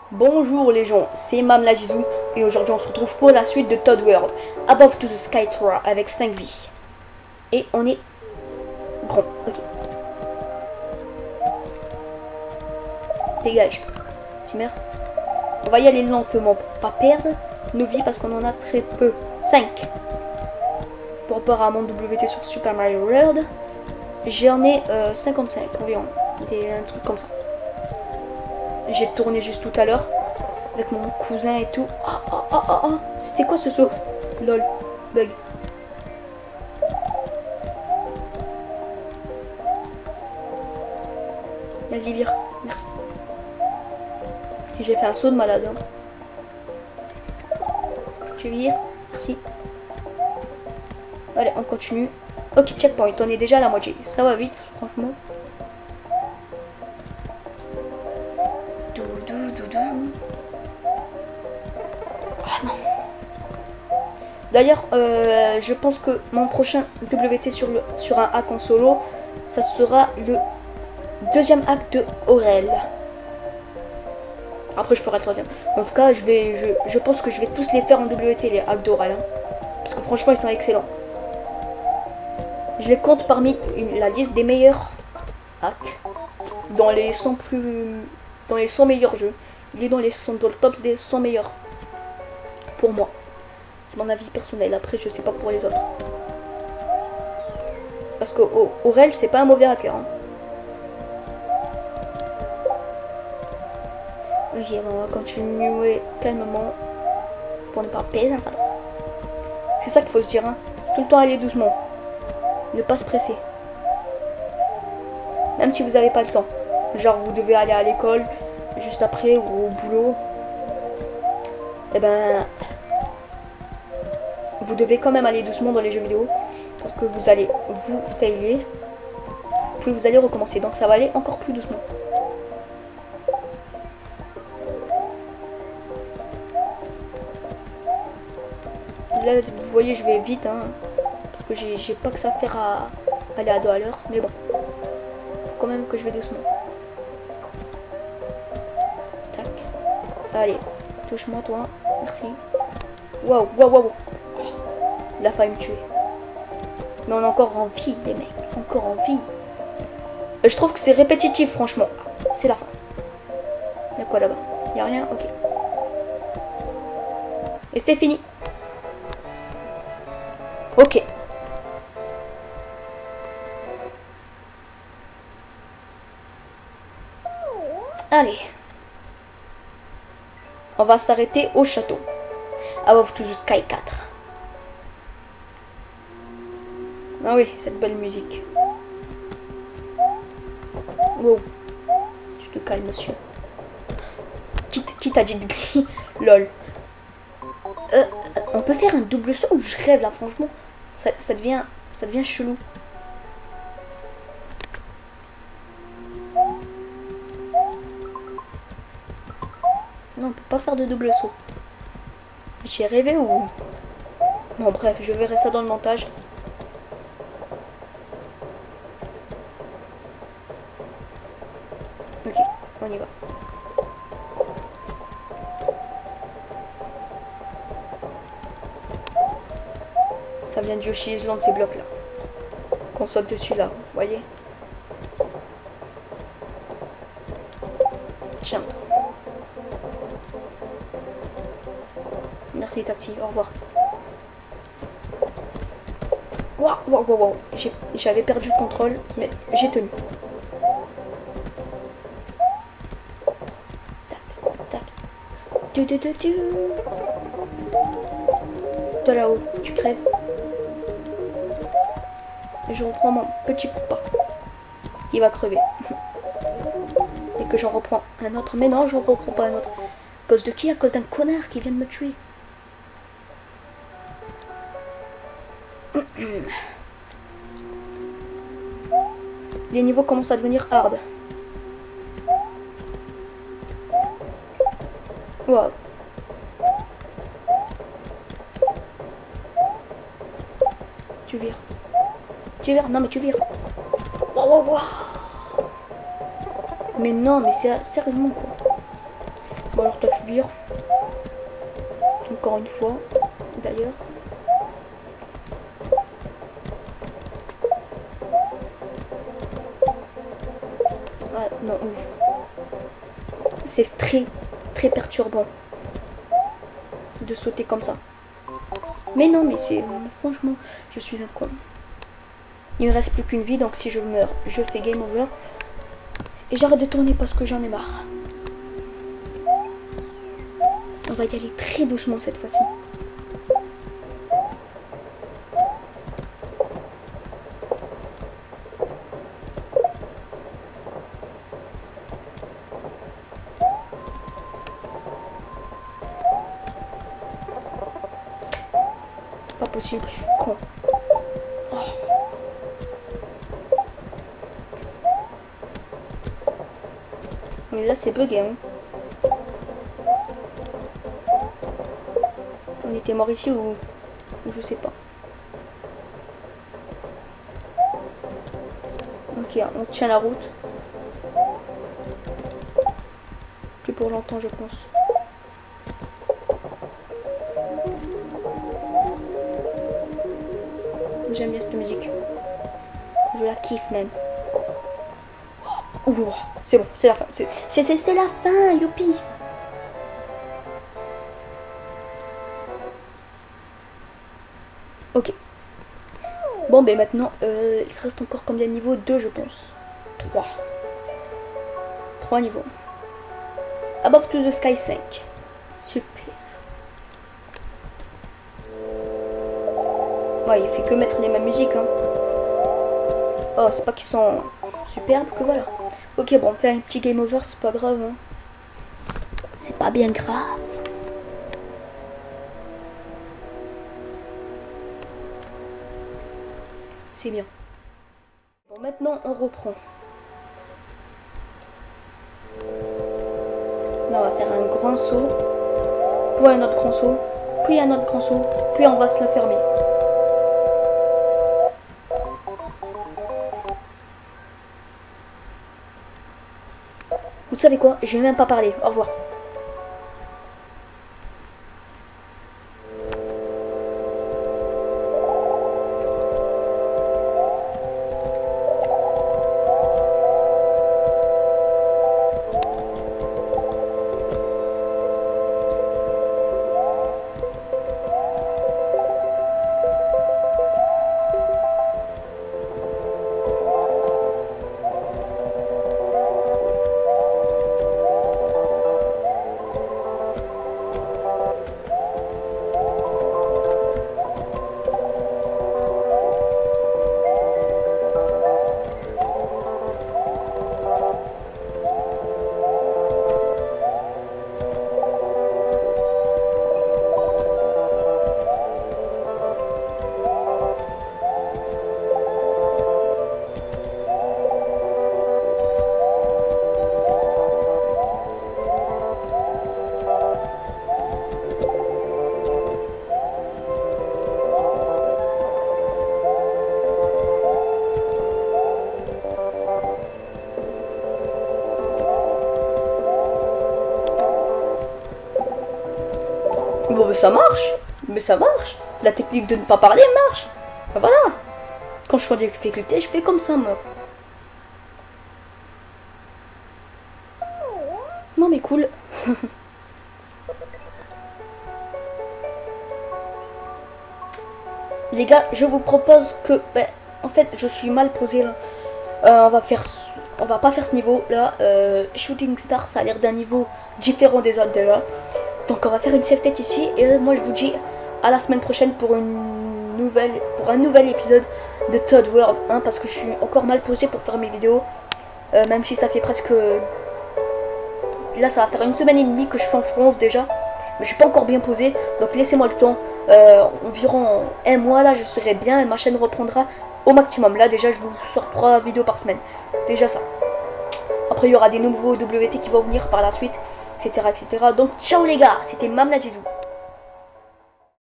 Bonjour les gens, c'est Mam la Jizou et aujourd'hui on se retrouve pour la suite de Todd World Above to the Sky 3 avec 5 vies. Et on est grand, ok. Dégage, Timer. On va y aller lentement pour pas perdre nos vies parce qu'on en a très peu. 5. Pour rapport à mon WT sur Super Mario World, j'en ai 55 environ, un truc comme ça. J'ai tourné juste tout à l'heure avec mon cousin et tout. C'était quoi ce saut? Lol, bug. Vas-y, vire, merci. J'ai fait un saut de malade. Hein. Tu vires, merci. Allez, on continue. Ok, checkpoint, on est déjà à la moitié. Ça va vite, franchement. Ah non. D'ailleurs, je pense que mon prochain WT sur un hack en solo, ça sera le deuxième hack de Aurel. Après, je ferai le troisième. En tout cas, je pense que je vais tous les faire en WT, les hacks d'Aurel. Hein, parce que franchement, ils sont excellents. Je les compte parmi la liste des meilleurs hacks dans les 100 meilleurs jeux. Il est dans le top des 100 meilleurs pour moi. C'est mon avis personnel. Après, je sais pas pour les autres. Parce que Aurel, c'est pas un mauvais hacker. Hein. Ok, on va continuer calmement pour ne pas perdre. C'est ça qu'il faut se dire. Hein. Tout le temps aller doucement. Ne pas se presser. Même si vous n'avez pas le temps. Genre vous devez aller à l'école juste après ou au boulot. Et ben vous devez quand même aller doucement dans les jeux vidéo. Parce que vous allez vous failer. Puis vous allez recommencer. Donc ça va aller encore plus doucement. Là vous voyez je vais vite. Hein. Que j'ai pas que ça à faire à aller à 2 à l'heure, mais bon, faut quand même que je vais doucement. Tac. Allez, touche-moi toi, merci. Waouh, waouh, waouh. Il a failli me tuer. Mais on est encore en vie, les mecs, encore en vie. Je trouve que c'est répétitif, franchement. C'est la fin. Y'a quoi là-bas? Y'a rien? Ok. Et c'est fini. Ok. Allez. On va s'arrêter au château. Above to the Sky 4. Ah oui, cette belle musique. Wow. Tu te calmes, monsieur. Qui t'a dit de gris? Lol. On peut faire un double saut ou je rêve là, franchement. Ça devient chelou. Non, on peut pas faire de double saut. J'ai rêvé ou... Bon, bref, je verrai ça dans le montage. Ok, on y va. Ça vient de Yoshi Island, ces blocs là. Qu'on saute dessus là, vous voyez. Tiens. Merci Tati, au revoir. Waouh, waouh, waouh, waouh. J'avais perdu le contrôle, mais j'ai tenu. Tac, tac. Toi là-haut, tu crèves. Et je reprends mon petit copain. Il va crever. Et que j'en reprends un autre. Mais non, je ne reprends pas un autre. À cause de qui? À cause d'un connard qui vient de me tuer. Les niveaux commencent à devenir hard. Wow. Tu vires. Tu vires. Non mais tu vires. Wow, wow, wow. Mais non, mais c'est sérieusement quoi. Bon alors toi tu vires. Encore une fois, d'ailleurs. Ah non, c'est très perturbant de sauter comme ça. Mais non, mais c'est franchement, je suis un con. Il me reste plus qu'une vie, donc si je meurs, je fais game over. Et j'arrête de tourner parce que j'en ai marre. On va y aller très doucement cette fois-ci. Pas possible, je suis con. Oh. Mais là c'est bugué hein. On était mort ici ou je sais pas. Ok, on tient la route. Plus pour longtemps je pense. J'aime bien cette musique. Je la kiffe même. Ouh, c'est bon, c'est la fin. C'est la fin, youpi. Ok. Bon, ben maintenant, il reste encore combien de niveaux? 2, je pense. 3. 3 niveaux. Above to the Sky 5. Super. Ouais, il fait que mettre les mêmes musiques. Hein. Oh, c'est pas qu'ils sont superbes que voilà. Ok, bon, on fait un petit game over, c'est pas grave. Hein. C'est pas bien grave. C'est bien. Bon, maintenant, on reprend. Là, on va faire un grand saut. Puis un autre grand saut. Puis un autre grand saut. Puis on va se la fermer. Vous savez quoi? Je vais même pas parler. Au revoir. Bon, mais ça marche. Mais ça marche. La technique de ne pas parler marche. Ben voilà. Quand je choisis des difficultés, je fais comme ça, moi. Non, mais cool. Les gars, je vous propose que... Ben, en fait, je suis mal posé là. On va pas faire ce niveau là. Shooting Star, ça a l'air d'un niveau différent des autres déjà. Donc on va faire une save tête ici. Et moi je vous dis à la semaine prochaine pour un nouvel épisode de Todd World. Hein, parce que je suis encore mal posé pour faire mes vidéos. Même si ça fait presque... Là ça va faire 1 semaine et demie que je suis en France déjà. Mais je suis pas encore bien posé. Donc laissez-moi le temps. Environ 1 mois là je serai bien. Et ma chaîne reprendra au maximum. Là déjà je vous sors 3 vidéos par semaine. Déjà ça. Après il y aura des nouveaux WT qui vont venir par la suite. Etc. etc. Donc ciao les gars. C'était Mamna Jisoo.